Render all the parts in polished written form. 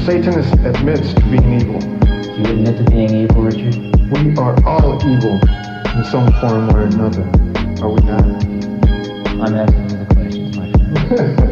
Satanist admits to being evil. Do you admit to being evil, Richard? We are all evil in some form or another, are we not? I'm asking you the questions, my friend.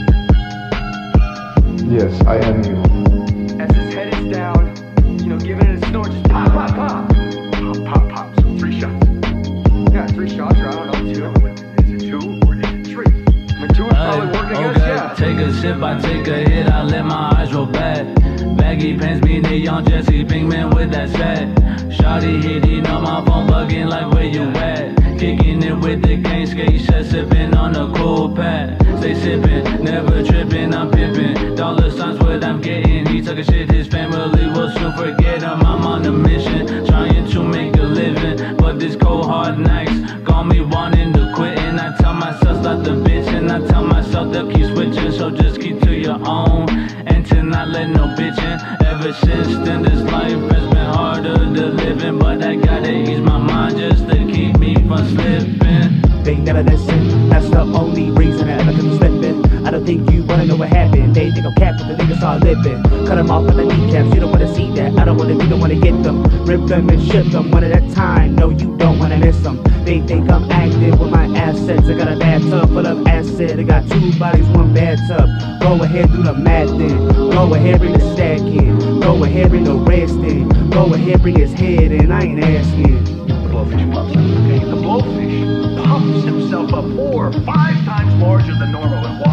Yes, I am evil. As his head is down, you know, giving it a snort, just pop, pop, pop. Pop, pop, pop. So 3 shots. Yeah, 3 shots, or I don't know, 2. Is it 2 or is it 3? I mean, 2 is probably working against, yeah. Take a sip, I take a hit, I let my eyes roll back. Baggy pants, me the young Jesse Pinkman with that sack. Shawty hitting on my phone, bugging like where you at. Kicking it with the gang skate, shit sipping on the cool pad. Stay sipping, never tripping, I'm pimping. Dollar signs what I'm getting. He took a shit, his family will soon forget him. I'm on a mission, trying to make a living. But this cold hard nights got me wanting to quit. And I tell myself stop the bitch, and I tell myself to keep switching. So just keep to your own, and to not let no bitchin'. Ever since then this life has been harder to live in, but I gotta ease my mind just to keep me from slipping. They never listen, that's the only reason I ever keep slipping. I don't think you wanna know what happened. They think I'm capping, the niggas are living. Cut them off at the kneecaps, you don't wanna see that. I don't wanna be the one to get them. Rip them and ship them one at a time. No, you don't wanna miss them. They think I'm active with my assets. I got a bathtub full of acid. I got 2 bodies, 1 bathtub. Go ahead, do the math then. Go ahead, bring the stack in. Go ahead, bring the rest in. Go ahead, bring his head in. I ain't asking. The blowfish pumps up, okay? The blowfish pumps himself up 4 or 5 times larger than normal. And